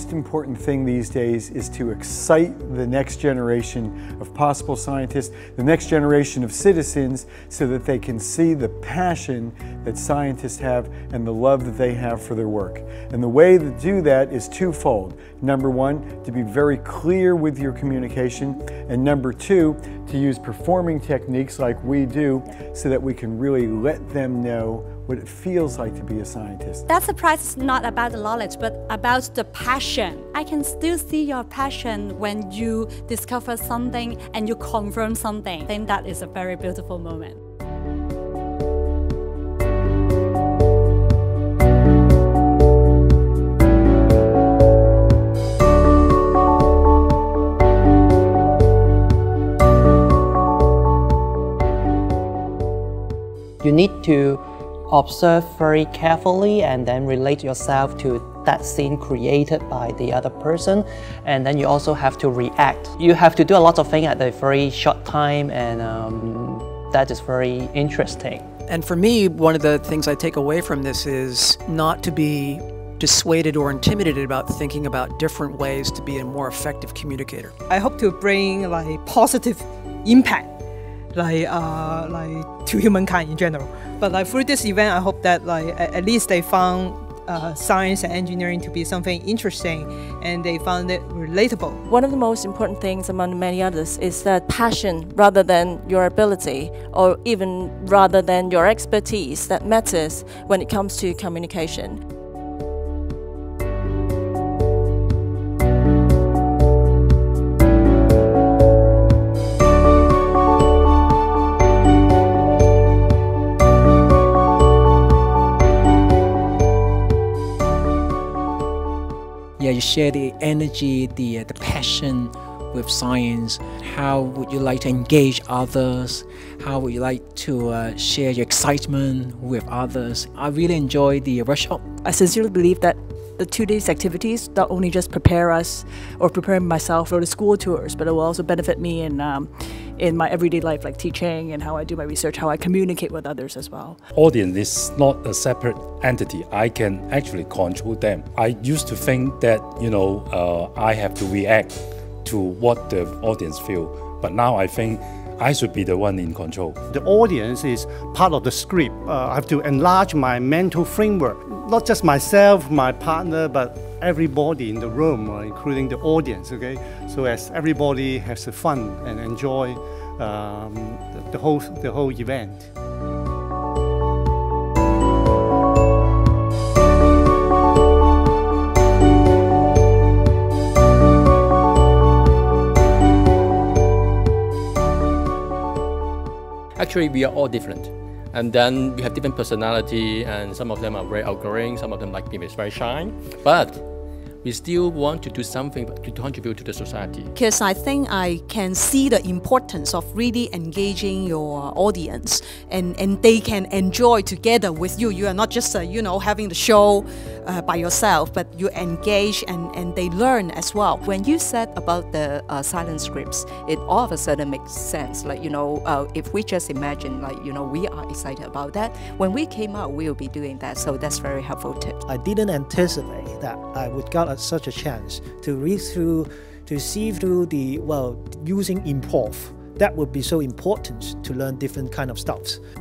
most important thing these days is to excite the next generation of possible scientists, the next generation of citizens, so that they can see the passion that scientists have and the love that they have for their work. And the way to do that is twofold. Number one, to be very clear with your communication, and number two, to use performing techniques like we do so that we can really let them know what it feels like to be a scientist. That surprise is not about the knowledge, but about the passion. I can still see your passion when you discover something and you confirm something. I think that is a very beautiful moment. You need to observe very carefully and then relate yourself to that scene created by the other person, and then you also have to react. You have to do a lot of things at a very short time, and that is very interesting. And for me, one of the things I take away from this is not to be dissuaded or intimidated about thinking about different ways to be a more effective communicator. I hope to bring positive impact to humankind in general. But through this event, I hope that at least they found science and engineering to be something interesting, and they found it relatable. One of the most important things among many others is that passion rather than your ability, or even rather than your expertise, that matters when it comes to communication. Yeah, you share the energy, the passion with science. How would you like to engage others? How would you like to share your excitement with others? I really enjoyed the workshop. I sincerely believe that the 2 days activities not only just prepare us or prepare myself for the school tours, but it will also benefit me in my everyday life, like teaching and how I do my research, how I communicate with others as well. Audience is not a separate entity. I can actually control them. I used to think that, I have to react to what the audience feel, but now I think I should be the one in control. The audience is part of the script. I have to enlarge my mental framework. Not just myself, my partner, but everybody in the room, including the audience, okay? So as everybody has fun and enjoy the whole event. Actually, we are all different. And then we have different personality, and some of them are very outgoing, some of them like me is very shy. But we still want to do something to contribute to the society. Because I think I can see the importance of really engaging your audience, and they can enjoy together with you. You are not just having the show by yourself, but you engage and they learn as well. When you said about the silent scripts, it all of a sudden makes sense. If we just imagine, we are excited about that. When we came out, we will be doing that. So that's very helpful tip. I didn't anticipate that I would get such a chance to read through, to see through using improv. That would be so important to learn different kind of stuff.